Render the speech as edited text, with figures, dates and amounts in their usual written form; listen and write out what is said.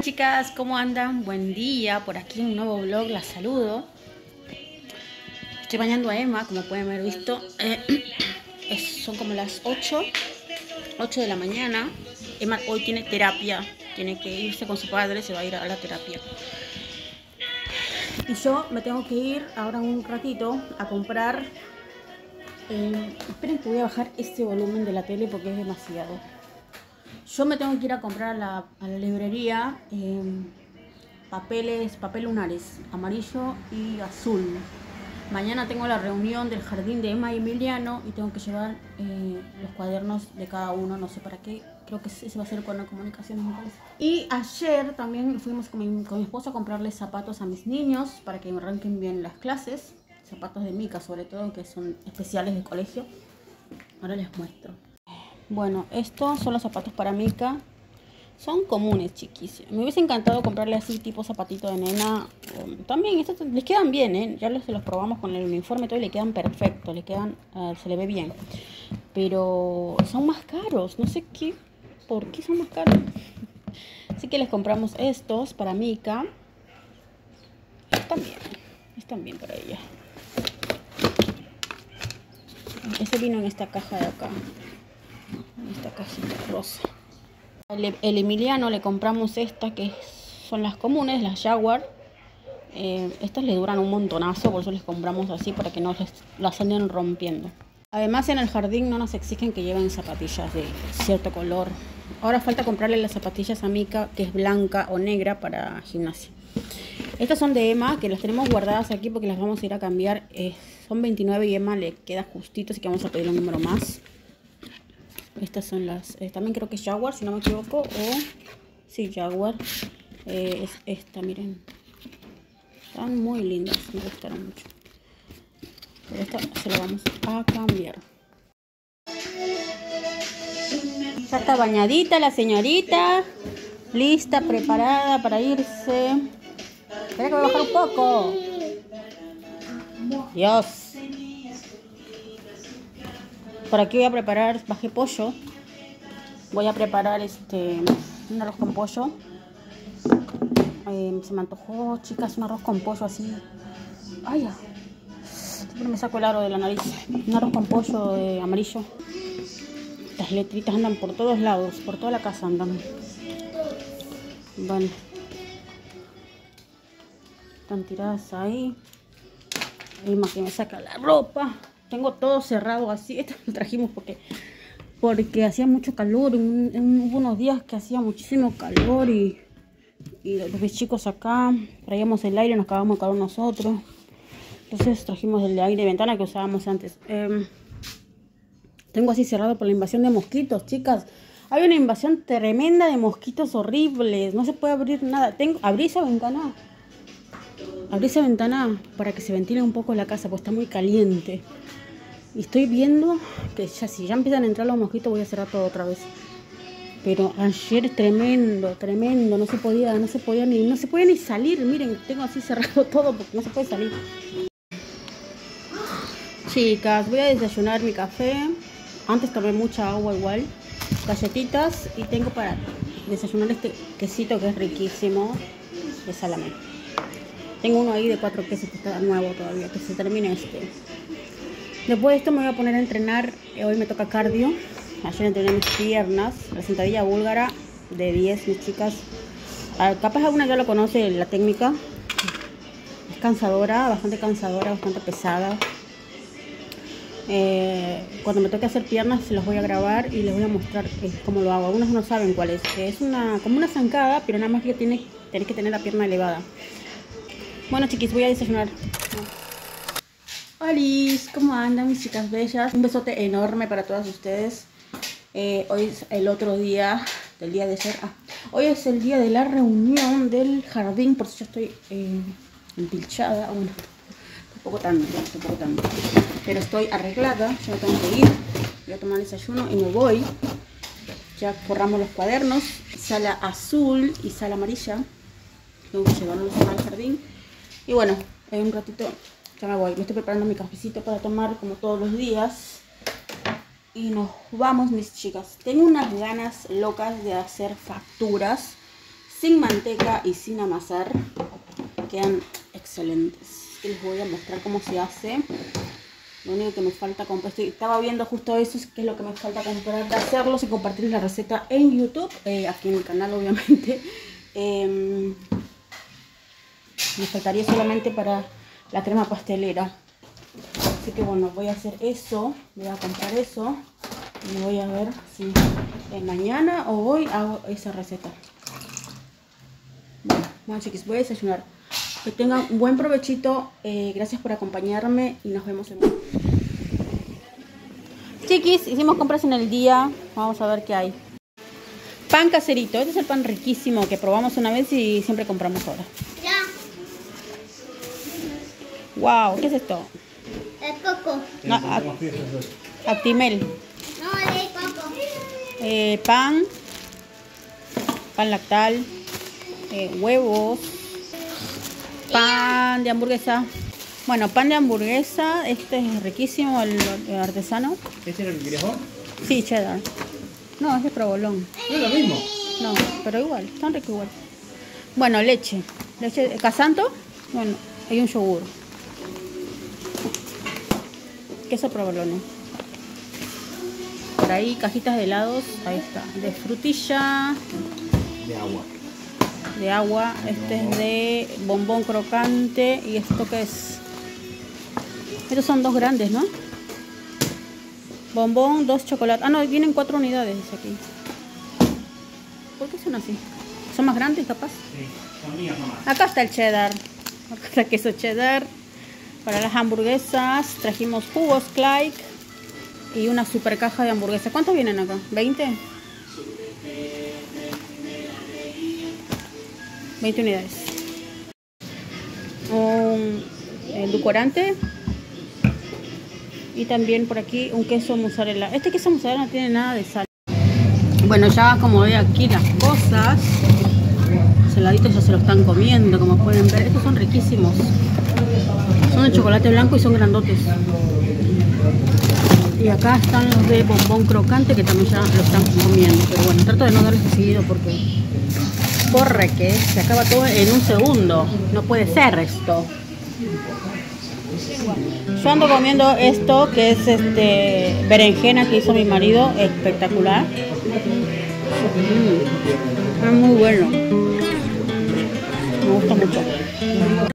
Chicas, ¿cómo andan? Buen día, por aquí un nuevo vlog, las saludo. Estoy bañando a Emma, como pueden haber visto. Son como las 8 de la mañana. Emma hoy tiene terapia, tiene que irse con su padre, se va a ir a la terapia. Y yo me tengo que ir ahora un ratito a comprar. Esperen que voy a bajar este volumen de la tele porque es demasiado. Yo me tengo que ir a comprar a la librería papel lunares, amarillo y azul. Mañana tengo la reunión del jardín de Emma y Emiliano y tengo que llevar los cuadernos de cada uno, no sé para qué. Creo que ese va a ser con la comunicación, me parece. Y ayer también fuimos con mi esposo a comprarles zapatos a mis niños para que me arranquen bien las clases. Zapatos de Mica sobre todo, que son especiales de colegio. Ahora les muestro. Bueno, estos son los zapatos para Mica. Son comunes, chiquis. Me hubiese encantado comprarle así tipo zapatito de nena. También estos les quedan bien, ¿eh? Ya se los probamos con el uniforme todo y le quedan perfectos. Le quedan, se le ve bien. Pero son más caros. No sé qué. ¿Por qué son más caros? Así que les compramos estos para Mica. Están bien para ella. Este vino en esta caja de acá. En esta cajita rosa. El Emiliano le compramos estas que son las comunes, las Jaguar. Estas le duran un montonazo, por eso les compramos así para que no las anden rompiendo. Además en el jardín no nos exigen que lleven zapatillas de cierto color. Ahora falta comprarle las zapatillas a Mica, que es blanca o negra para gimnasia. Estas son de Emma, que las tenemos guardadas aquí porque las vamos a ir a cambiar. Son 29 y Emma le queda justito, así que vamos a pedir un número más. Estas son las, también creo que es Jaguar, si no me equivoco, o sí, Jaguar. Es esta, miren. Están muy lindas, me gustaron mucho. Pero esta se la vamos a cambiar. Ya está bañadita la señorita. Lista, preparada para irse. Espera que voy a bajar un poco. Dios. Por aquí voy a preparar, bajé pollo. Voy a preparar un arroz con pollo. Se me antojó, chicas, un arroz con pollo así. Ay, ya. Siempre me saco el aro de la nariz. Un arroz con pollo amarillo. Las letritas andan por todos lados, por toda la casa andan. Bueno. Están tiradas ahí. Emma que me saca la ropa. Tengo todo cerrado así. Esto lo trajimos porque hacía mucho calor. Hubo unos días que hacía muchísimo calor y los chicos acá traíamos el aire, nos acabamos de calor nosotros. Entonces trajimos el aire de ventana que usábamos antes. Tengo así cerrado por la invasión de mosquitos, chicas. Hay una invasión tremenda de mosquitos horribles. No se puede abrir nada. Abrí esa ventana. Abrí esa ventana para que se ventile un poco la casa, porque está muy caliente. Y estoy viendo que si ya empiezan a entrar los mosquitos voy a cerrar todo otra vez. Pero ayer tremendo, no se podía ni salir. Miren, tengo así cerrado todo porque no se puede salir. Chicas, voy a desayunar mi café. Antes tomé mucha agua igual. Galletitas y tengo para desayunar este quesito que es riquísimo de Salamé. Tengo uno ahí de 4 quesos que está nuevo todavía, que se termine este. Después de esto me voy a poner a entrenar. Hoy me toca cardio. Ayer entrené mis piernas. La sentadilla búlgara de 10, mis chicas. Capaz alguna ya lo conoce la técnica. Es cansadora, bastante pesada. Cuando me toque hacer piernas se los voy a grabar y les voy a mostrar cómo lo hago. Algunos no saben cuál es. Es como una zancada, pero nada más que tenés que tener la pierna elevada. Bueno, chiquis, voy a desayunar. Hola, ¿cómo andan mis chicas bellas? Un besote enorme para todas ustedes. Hoy es el otro día del día de ayer. Hoy es el día de la reunión del jardín, por si yo estoy empilchada. Bueno, tampoco tanto. Pero estoy arreglada, ya tengo que ir. Voy a tomar el desayuno y me voy. Ya forramos los cuadernos. Sala azul y sala amarilla. Tengo que llevarlos al jardín. Y bueno, en un ratito ya me voy. Me estoy preparando mi cafecito para tomar como todos los días. Y nos vamos, mis chicas. Tengo unas ganas locas de hacer facturas. sin manteca y sin amasar. Quedan excelentes. Les voy a mostrar cómo se hace. Lo único que me falta comprar, estaba viendo justo eso, es que es lo que me falta comprar de hacerlos y compartirles la receta en YouTube, aquí en el canal obviamente. Me faltaría solamente para la crema pastelera. Así que bueno, voy a hacer eso, voy a comprar eso y voy a ver si mañana o hoy hago esa receta. Bueno chiquis, voy a desayunar. Que tengan un buen provechito, gracias por acompañarme y nos vemos en un... Chiquis, hicimos compras en el día, vamos a ver qué hay. Pan caserito, este es el pan riquísimo que probamos una vez y siempre compramos ahora. Ya. Wow, ¿qué es esto? El coco. No, Actimel. No, el coco. Pan lactal, huevos, pan de hamburguesa. Bueno, pan de hamburguesa, este es riquísimo, el artesano. ¿Este era el que querías vos? Sí, cheddar. No, este es provolón. No es lo mismo. No, pero igual, tan rico igual. Bueno, leche casanto, bueno, hay un yogur. Queso provolone. Por ahí cajitas de helados, ahí está, de frutilla. De agua. De agua, este es de bombón crocante. ¿Y esto qué es? Estos son 2 grandes, ¿no? Bombón, 2 chocolates. Ah, no, vienen 4 unidades aquí. ¿Por qué son así? ¿Son más grandes, capaz? Sí, son mías nomás. Acá está el cheddar. Acá está el queso cheddar. Para las hamburguesas trajimos jugos Clyde y una super caja de hamburguesas. ¿Cuántos vienen acá? ¿20? 20 unidades. Un edulcorante. Y también por aquí un queso mozzarella. Este queso mozzarella no tiene nada de sal. Bueno, ya como ve aquí las cosas. Los heladitos ya se lo están comiendo, como pueden ver. Estos son riquísimos. Son de chocolate blanco y son grandotes. Y acá están los de bombón crocante que también ya lo están comiendo. Pero bueno, trato de no darles seguido porque corre que se acaba todo en un segundo. No puede ser esto. Yo ando comiendo esto que es berenjena que hizo mi marido, espectacular. Es muy bueno. Me gusta mucho.